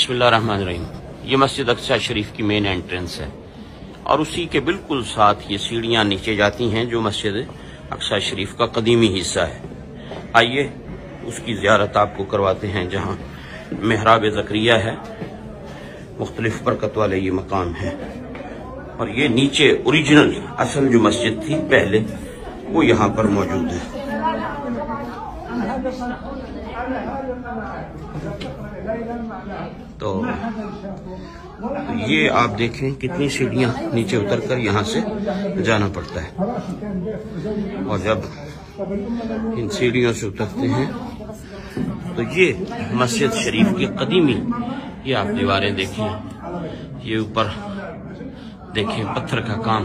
बिस्मिल्लाहिर्रहमानिर्रहीम। ये मस्जिद अक्सा शरीफ की मेन एंट्रेंस है और उसी के बिल्कुल साथ ये सीढ़ियाँ नीचे जाती हैं जो मस्जिद अक्सा शरीफ का कदीमी हिस्सा है। आइए उसकी ज़ियारत आपको करवाते हैं जहाँ मेहराब ज़करिया है, मुख्तलिफ बरकत वाले ये मकाम है। और ये नीचे ओरिजिनल असल जो मस्जिद थी पहले वो यहाँ पर मौजूद है। तो ये आप देखें कितनी सीढ़ियाँ नीचे उतरकर यहाँ से जाना पड़ता है। और जब इन सीढ़ियों से उतरते हैं तो ये मस्जिद शरीफ की कदीमी, ये आप दीवारें देखें, ये ऊपर देखें पत्थर का काम,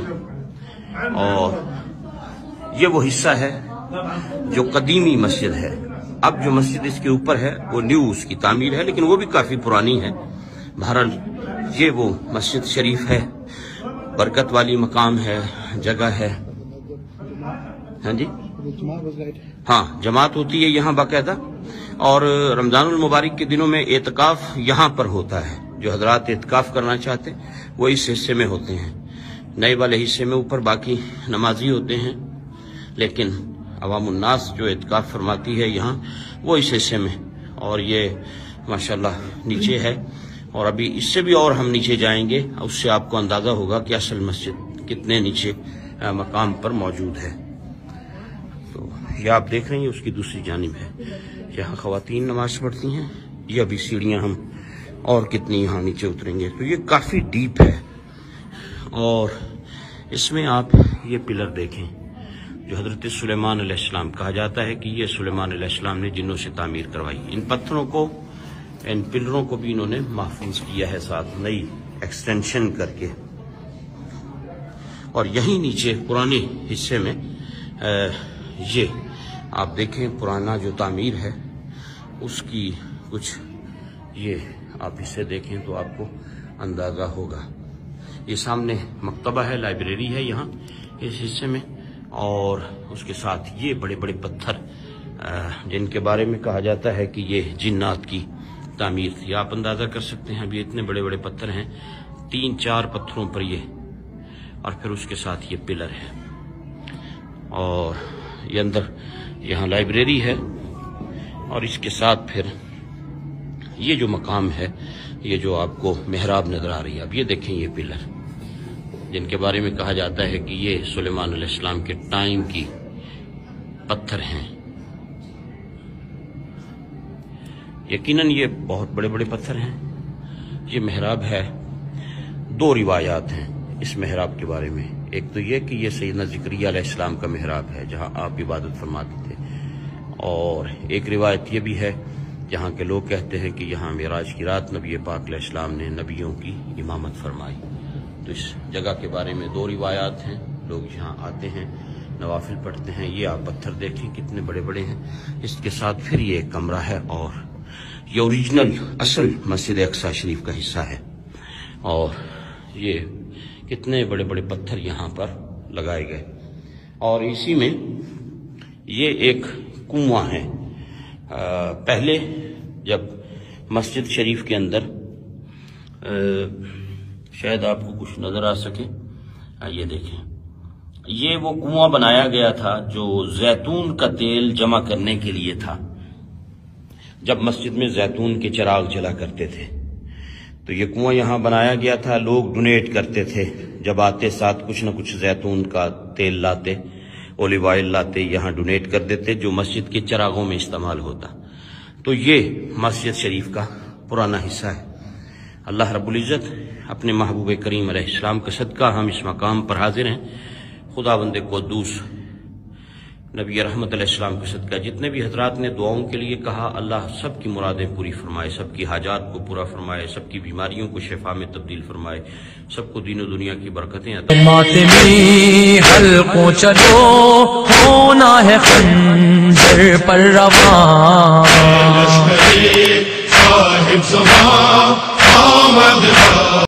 और ये वो हिस्सा है जो कदीमी मस्जिद है। अब जो मस्जिद इसके ऊपर है वो न्यू उसकी तामीर है, लेकिन वो भी काफी पुरानी है। बहरहाल ये वो मस्जिद शरीफ है, बरकत वाली मकाम है, जगह है। हाँ जी, हाँ, जमात होती है यहाँ बाकायदा। और रमजानुल मुबारक के दिनों में एतकाफ यहाँ पर होता है। जो हजरात एतकाफ करना चाहते वो इस हिस्से में होते हैं। नए वाले हिस्से में ऊपर बाकी नमाजी होते हैं, लेकिन अवामुन्नास जो एतकाफ फरमाती है यहाँ वो इस हिस्से में। और ये माशाल्लाह नीचे है, और अभी इससे भी और हम नीचे जाएंगे, उससे आपको अंदाजा होगा कि असल मस्जिद कितने नीचे मकाम पर मौजूद है। तो ये आप देख रहे हैं उसकी दूसरी जानिब है, यहाँ ख़वातीन नमाज पढ़ती हैं। ये अभी सीढ़ियाँ हम और कितनी यहाँ नीचे उतरेंगे। तो ये काफ़ी डीप है, और इसमें आप ये पिलर देखें जो हजरत सुलेमान अलैहिस्सलाम कहा जाता है कि ये सुलेमान अलैहिस्सलाम ने जिन्नों से तामीर करवाई। इन पत्थरों को, इन पिलरों को भी इन्होंने महफूज किया है, साथ नई एक्सटेंशन करके। और यहीं नीचे पुराने हिस्से में ये आप देखें पुराना जो तामीर है उसकी कुछ, ये आप इसे देखें तो आपको अंदाजा होगा। ये सामने मकतबा है, लाइब्रेरी है यहाँ इस हिस्से में, और उसके साथ ये बड़े बड़े पत्थर जिनके बारे में कहा जाता है कि ये जिन्नात की तामीर थी। आप अंदाजा कर सकते हैं, अभी इतने बड़े बड़े पत्थर हैं, 3-4 पत्थरों पर ये, और फिर उसके साथ ये पिलर है। और ये अंदर यहाँ लाइब्रेरी है, और इसके साथ फिर ये जो मकाम है, ये जो आपको मेहराब नजर आ रही है। अब ये देखें ये पिलर जिनके बारे में कहा जाता है कि ये सुलेमान अलैहिस्सलाम के टाइम की पत्थर हैं। यकीनन ये बहुत बड़े बड़े पत्थर हैं। ये मेहराब है। 2 रिवायात हैं इस मेहराब के बारे में। एक तो ये कि ये सैयदना ज़करिया अलैहिस्सलाम का मेहराब है जहां आप इबादत फरमाते थे, और एक रिवायत ये भी है जहाँ के लोग कहते हैं कि यहाँ मेराज की रात नबी पाक अलैहिस्सलाम ने नबियों की इमामत फरमाई। तो इस जगह के बारे में 2 रिवायात हैं। लोग यहाँ आते हैं, नवाफिल पढ़ते हैं। ये आप पत्थर देखें कितने बड़े बड़े हैं। इसके साथ फिर ये एक कमरा है, और ये ओरिजिनल असल मस्जिद अक्सा शरीफ का हिस्सा है। और ये कितने बड़े बड़े पत्थर यहाँ पर लगाए गए। और इसी में ये एक कुआं है। पहले जब मस्जिद शरीफ के अंदर, शायद आपको कुछ नजर आ सके, ये देखें, ये वो कुआं बनाया गया था जो जैतून का तेल जमा करने के लिए था। जब मस्जिद में जैतून के चिराग जला करते थे तो ये कुआं यहाँ बनाया गया था। लोग डोनेट करते थे, जब आते साथ कुछ न कुछ जैतून का तेल लाते, ओलिव ऑयल लाते, यहाँ डोनेट कर देते जो मस्जिद के चिरागों में इस्तेमाल होता। तो ये मस्जिद शरीफ का पुराना हिस्सा है। अल्लाह रब्बुल इज़्ज़त अपने महबूब करीम अलैहिस्सलाम का सदका हम इस मकाम पर हाजिर हैं। खुदावंद क़ुद्दूस नबी रहमत अलैहिस्सलाम का सदका जितने भी हजरात ने दुआओं के लिए कहा, अल्लाह सबकी मुरादें पूरी फरमाए, सबकी हाजात को पूरा फरमाए, सबकी बीमारियों को शिफा में तब्दील फरमाए, सबको दीन दुनिया की बरकतें अता। मातमी हल्कों चलो होना है खंजर पर रवां।